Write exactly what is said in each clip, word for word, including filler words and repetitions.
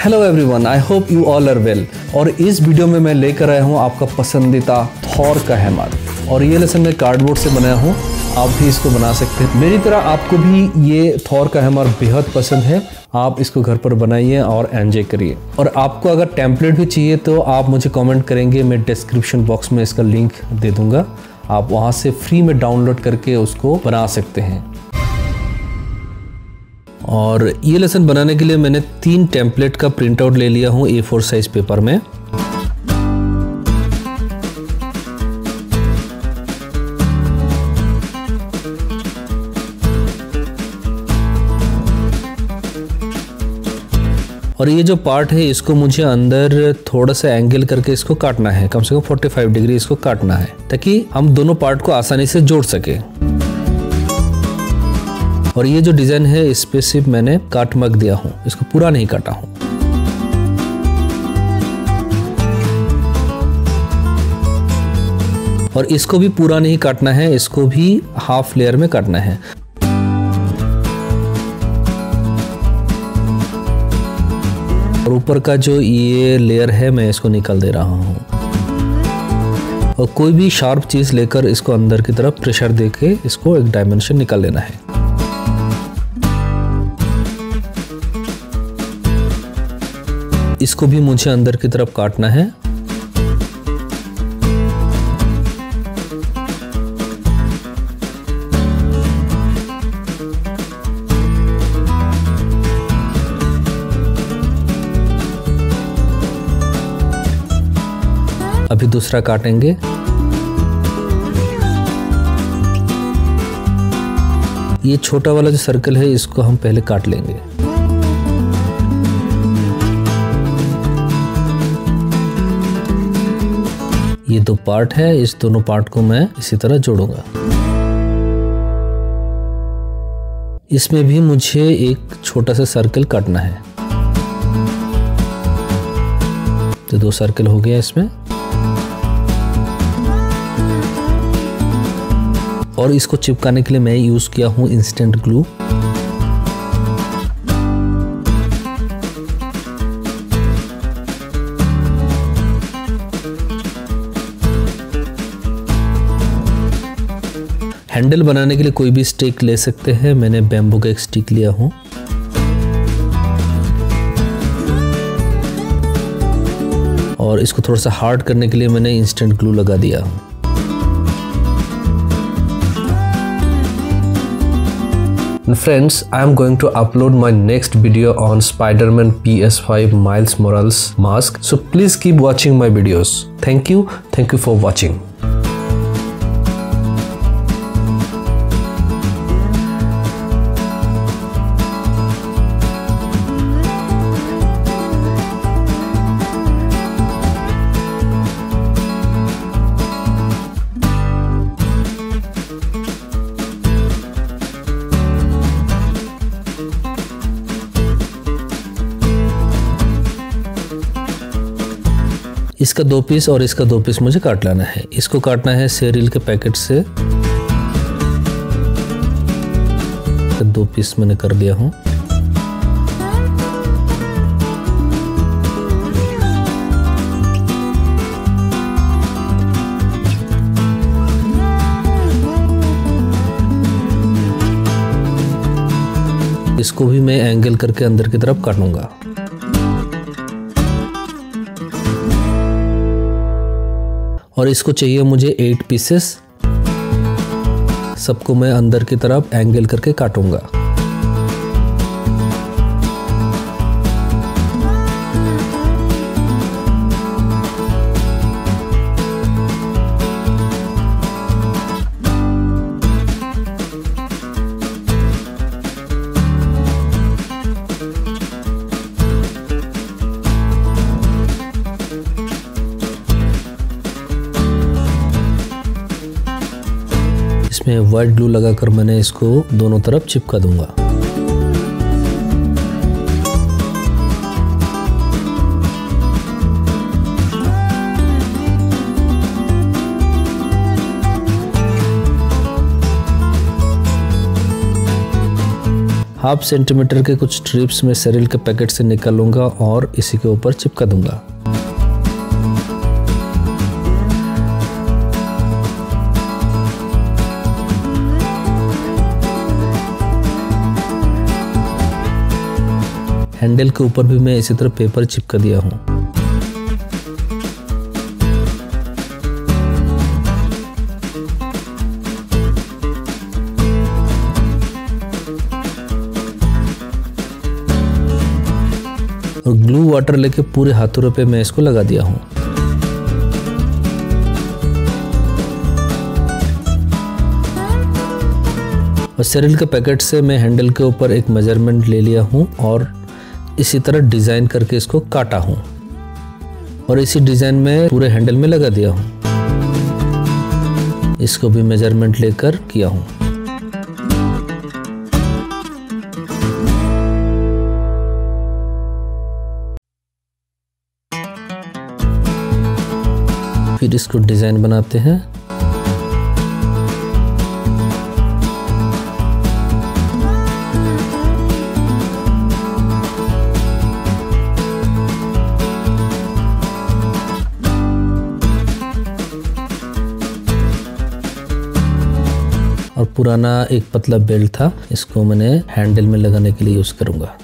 Hello everyone, I hope you all are well. और इस video में मैं लेकर आया हूँ आपका पसंदीदा थॉर का हैमर। और ये लेसन मैं कार्डबोर्ड से बनाया हूँ, आप भी इसको बना सकते हैं। मेरी तरह आपको भी ये थॉर का हैमर बेहद पसंद है, आप इसको घर पर बनाइए और एंजॉय करिए। और आपको अगर टेम्पलेट भी चाहिए तो आप मुझे कमेंट करेंगे, मैं डिस्क्रिप्शन बॉक्स में इसका लिंक दे दूँगा, आप वहाँ से फ्री में डाउनलोड करके उसको बना सकते हैं। और ये लेसन बनाने के लिए मैंने तीन टेम्पलेट का प्रिंट आउट ले लिया हूँ ए फोर साइज पेपर में। और ये जो पार्ट है इसको मुझे अंदर थोड़ा सा एंगल करके इसको काटना है, कम से कम पैंतालीस डिग्री इसको काटना है, ताकि हम दोनों पार्ट को आसानी से जोड़ सके। और ये जो डिजाइन है इस पे सिर्फ मैंने काट मग दिया हूँ, इसको पूरा नहीं काटा हूँ। और इसको भी पूरा नहीं काटना है, इसको भी हाफ लेयर में काटना है। और ऊपर का जो ये लेयर है मैं इसको निकाल दे रहा हूँ। और कोई भी शार्प चीज लेकर इसको अंदर की तरफ प्रेशर देके इसको एक डायमेंशन निकाल लेना है। इसको भी मुझे अंदर की तरफ काटना है। अभी दूसरा काटेंगे। ये छोटा वाला जो सर्कल है इसको हम पहले काट लेंगे। ये दो पार्ट है, इस दोनों पार्ट को मैं इसी तरह जोड़ूंगा। इसमें भी मुझे एक छोटा सा सर्कल काटना है। तो दो सर्कल हो गया इसमें। और इसको चिपकाने के लिए मैं यूज किया हूं इंस्टेंट ग्लू। हैंडल बनाने के लिए कोई भी स्टिक ले सकते हैं, मैंने बैम्बू का एक स्टिक लिया हूं। और इसको थोड़ा सा हार्ड करने के लिए मैंने इंस्टेंट ग्लू लगा दिया हूं। Friends, I am going to upload my next video on Spider-Man P S five Miles Morales mask, so please keep watching my videos. Thank you, thank you for watching. इसका दो piece और इसका दो piece मुझे काट लाना है। इसको काटना है सेरिल के पैकेट से। दो पीस मैंने कर दिया हूं। इसको भी मैं एंगल करके अंदर की तरफ काटूंगा। और इसको चाहिए मुझे एट पीसेस, सबको मैं अंदर की तरफ एंगल करके काटूंगा। इसमें व्हाइट ग्लू लगाकर मैंने इसको दोनों तरफ चिपका दूंगा। हाफ सेंटीमीटर के कुछ स्ट्रिप्स में सेरिल के पैकेट से निकालूंगा और इसी के ऊपर चिपका दूंगा। हैंडल के ऊपर भी मैं इसी तरह पेपर चिपका दिया हूँ। और ग्लू वाटर लेके पूरे हाथों पे मैं इसको लगा दिया हूँ। और सेरिल के पैकेट से मैं हैंडल के ऊपर एक मेजरमेंट ले लिया हूँ और इसी तरह डिजाइन करके इसको काटा हूँ और इसी डिजाइन में पूरे हैंडल में लगा दिया हूँ। इसको भी मेजरमेंट लेकर किया हूँ। फिर इसको डिजाइन बनाते हैं। और पुराना एक पतला बेल्ट था, इसको मैंने हैंडल में लगाने के लिए यूज करूंगा।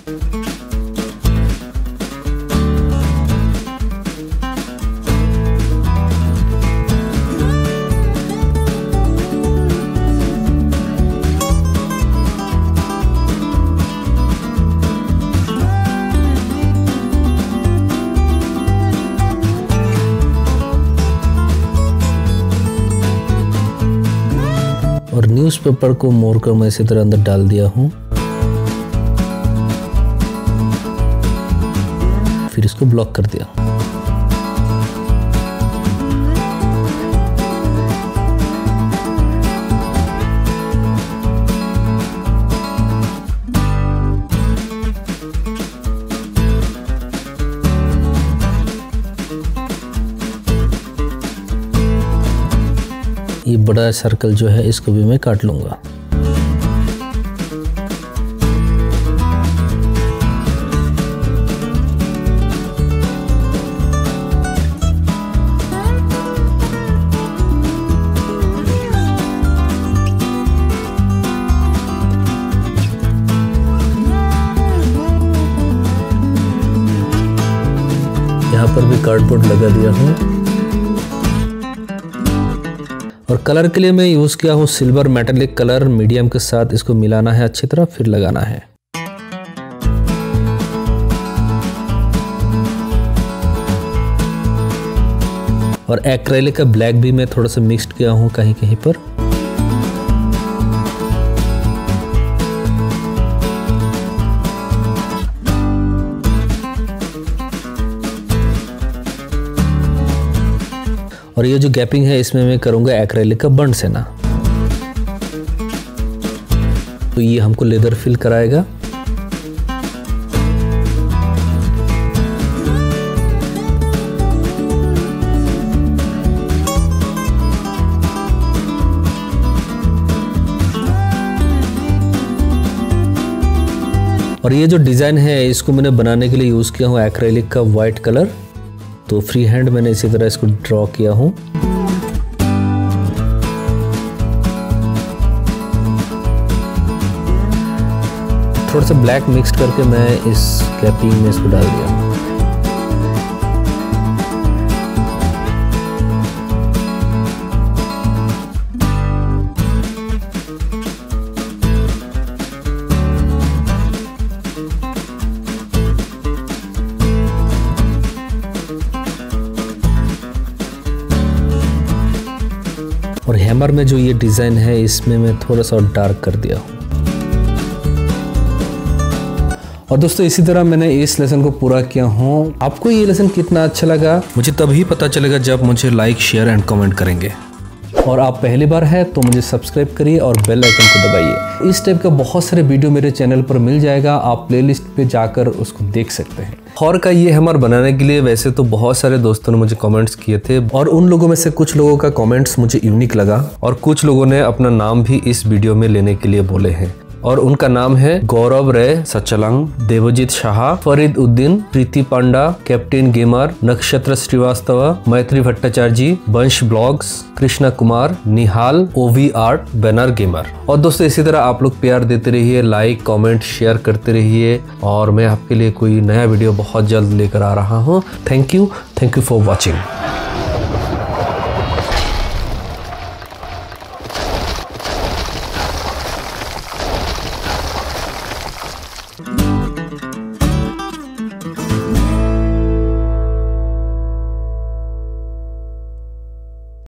और न्यूज़पेपर को मोड़कर मैं इसी तरह अंदर डाल दिया हूँ। फिर इसको ब्लॉक कर दिया। ये बड़ा सर्कल जो है इसको भी मैं काट लूंगा। यहाँ पर भी कार्डबोर्ड लगा दिया हूँ। और कलर के लिए मैं यूज किया हूँ सिल्वर मेटालिक कलर मीडियम के साथ। इसको मिलाना है अच्छी तरह, फिर लगाना है। और एक्रेलिक का ब्लैक भी मैं थोड़ा सा मिक्स्ड किया हूँ कहीं कहीं पर। और ये जो गैपिंग है इसमें मैं करूंगा एक्रेलिक का बर्न सेना। तो ये हमको लेदर फिल कराएगा। और ये जो डिजाइन है इसको मैंने बनाने के लिए यूज किया हूँ एक्रेलिक का वाइट कलर। तो फ्री हैंड मैंने इसी तरह इसको ड्रॉ किया हूँ। थोड़ा सा ब्लैक मिक्स करके मैं इस कैपिंग में इसको डाल दिया। और हैमर में जो ये डिजाइन है इसमें मैं थोड़ा सा डार्क कर दिया हूँ। और दोस्तों इसी तरह मैंने इस लेसन को पूरा किया हूँ। आपको ये लेसन कितना अच्छा लगा मुझे तभी पता चलेगा जब मुझे लाइक शेयर एंड कमेंट करेंगे। और आप पहली बार है तो मुझे सब्सक्राइब करिए और बेल आइकन को दबाइए। इस टाइप का बहुत सारे वीडियो मेरे चैनल पर मिल जाएगा, आप प्लेलिस्ट पे जाकर उसको देख सकते हैं। थॉर का ये हैमर बनाने के लिए वैसे तो बहुत सारे दोस्तों ने मुझे कमेंट्स किए थे और उन लोगों में से कुछ लोगों का कमेंट्स मुझे यूनिक लगा और कुछ लोगों ने अपना नाम भी इस वीडियो में लेने के लिए बोले हैं। और उनका नाम है गौरव रे सचलंग, देवजीत शाह, फरीद उद्दीन, प्रीति पांडा, कैप्टन गेमर, नक्षत्र श्रीवास्तव, मैत्री भट्टाचार्य जी, वंश ब्लॉग्स, कृष्णा कुमार, निहाल, ओवी आर्ट, बैनर गेमर। और दोस्तों इसी तरह आप लोग प्यार देते रहिए, लाइक कमेंट शेयर करते रहिए और मैं आपके लिए कोई नया वीडियो बहुत जल्द लेकर आ रहा हूँ। Thank you thank you for watching.